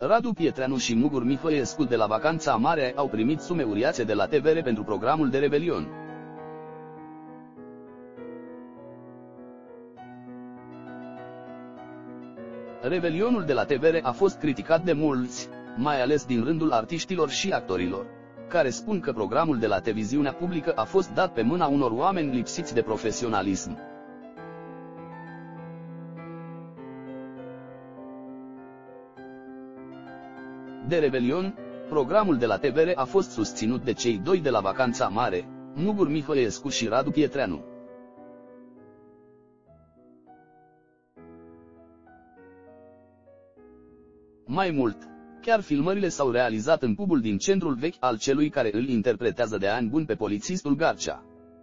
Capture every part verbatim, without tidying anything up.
Radu Pietreanu și Mugur Mihăiescu de la Vacanța Mare au primit sume uriațe de la T V R pentru programul de Revelion. Revelionul de la T V R a fost criticat de mulți, mai ales din rândul artiștilor și actorilor, care spun că programul de la televiziunea publică a fost dat pe mâna unor oameni lipsiți de profesionalism. De Revelion, programul de la T V R a fost susținut de cei doi de la Vacanța Mare, Mugur Mihăiescu și Radu Pietreanu. Mai mult, chiar filmările s-au realizat în pubul din centrul vechi al celui care îl interpretează de ani buni pe polițistul Garcea.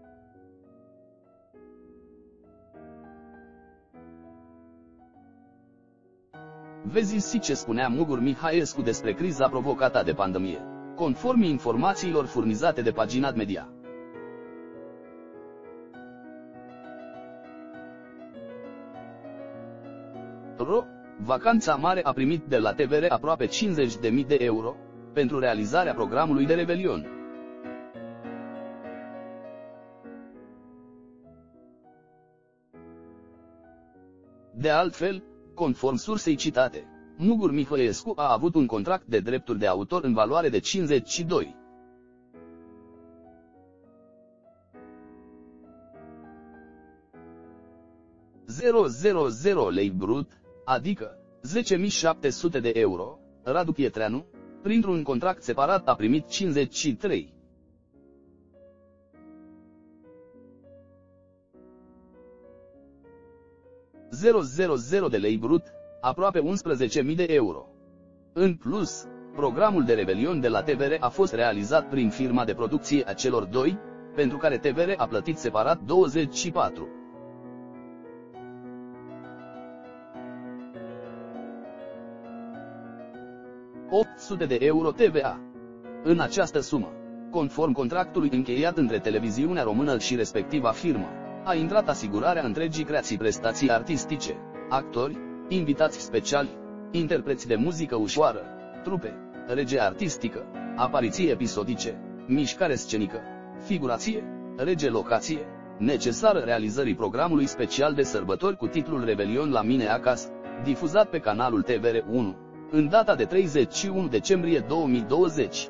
Vezi ce spunea Mugur Mihăiescu despre criza provocată de pandemie, conform informațiilor furnizate de Pagina Media. Ro, Vacanța Mare a primit de la T V R aproape cincizeci de mii de euro pentru realizarea programului de Revelion. De altfel, conform sursei citate, Mugur Mihăiescu a avut un contract de drepturi de autor în valoare de cincizeci și doi mii lei brut, adică zece mii șapte sute de euro. Radu Pietreanu, printr-un contract separat, a primit cincizeci și trei mii de lei brut, aproape unsprezece mii de euro. În plus, programul de Revelion de la T V R a fost realizat prin firma de producție a celor doi, pentru care T V R a plătit separat douăzeci și patru mii opt sute de euro T V A. În această sumă, conform contractului încheiat între Televiziunea Română și respectiva firmă, a intrat asigurarea întregii creații, prestații artistice, actori, invitați speciali, interpreți de muzică ușoară, trupe, regie artistică, apariții episodice, mișcare scenică, figurație, regie locație, necesară realizării programului special de sărbători cu titlul Revelion la mine acasă, difuzat pe canalul T V R unu, în data de treizeci și unu decembrie două mii douăzeci.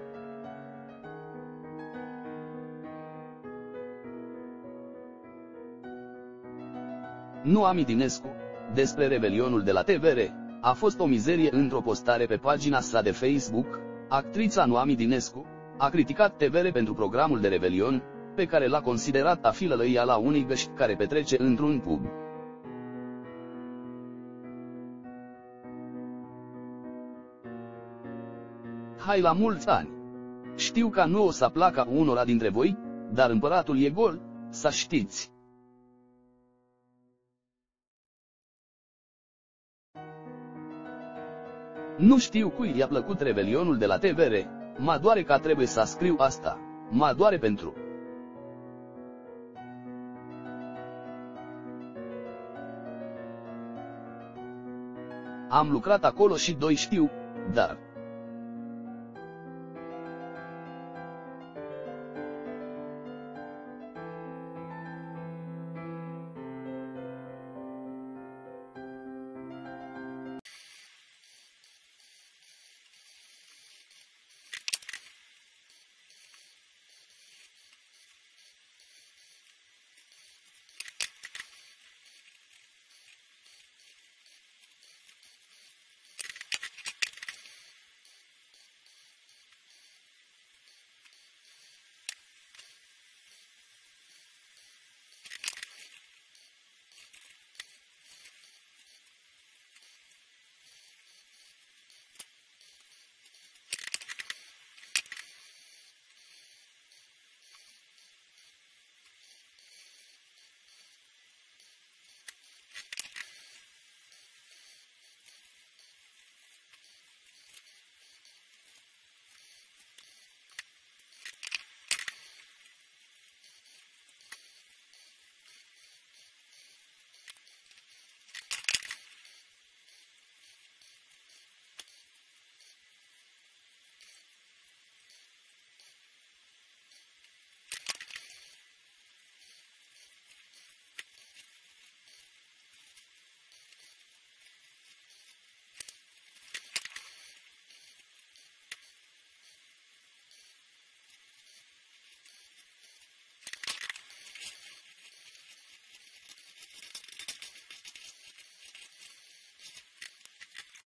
Noami Dinescu, despre Revelionul de la T V R, a fost o mizerie într-o postare pe pagina sa de Facebook. Actrița Noami Dinescu a criticat T V R pentru programul de Revelion, pe care l-a considerat a fi lălăiala unui găști care petrece într-un pub. Hai la mulți ani! Știu că nu o să placă unora dintre voi, dar împăratul e gol, să știți. Nu știu cui i-a plăcut Revelionul de la T V R, mă doare că trebuie să scriu asta, mă doare pentru. Am lucrat acolo și doi știu, dar